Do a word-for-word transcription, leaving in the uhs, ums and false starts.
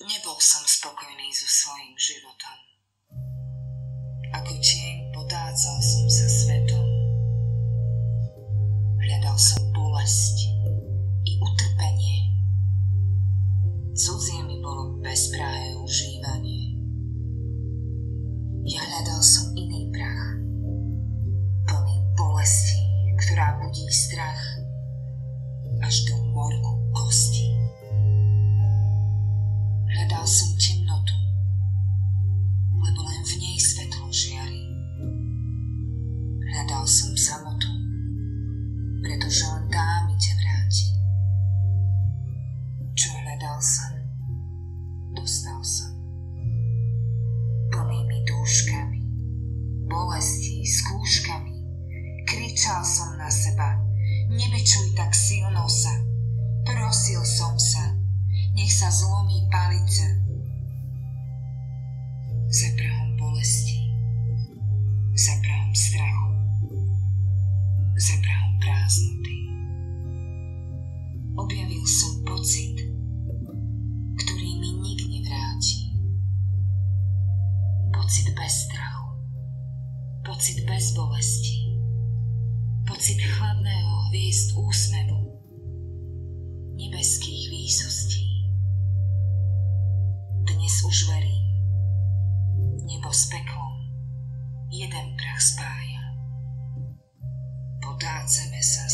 Nebol som spokojný so svojím životom. Ako tieň potácal som sa svetom. Hľadal som bolesť i utrpenie. Cudzie mi bolo bezprahé užívanie. Ja hľadal som iný prach, plný bolesti, ktorá budí strach až do morku kosti. Hľadal som temnotu, lebo len v nej svetlo žiari. Hľadal som samotu, pretože len tá mi ťa vráti. Čo hľadal som, dostal som. Plnými dúškami, bolesti, skúškami, kričal som na seba, nebičuj tak silno sa, prosil som sa, nech sa zlomí palica. Za prahom bolesti, za prahom strachu, za prahom prázdnoty. Objavil som pocit, ktorý mi nik nevráti. Pocit bez strachu, pocit bez bolesti, pocit chladného hviezd úsmevu, nebeských výsostí. Dnes už verím, nebo s peklom jeden prach spája. Potáceme sa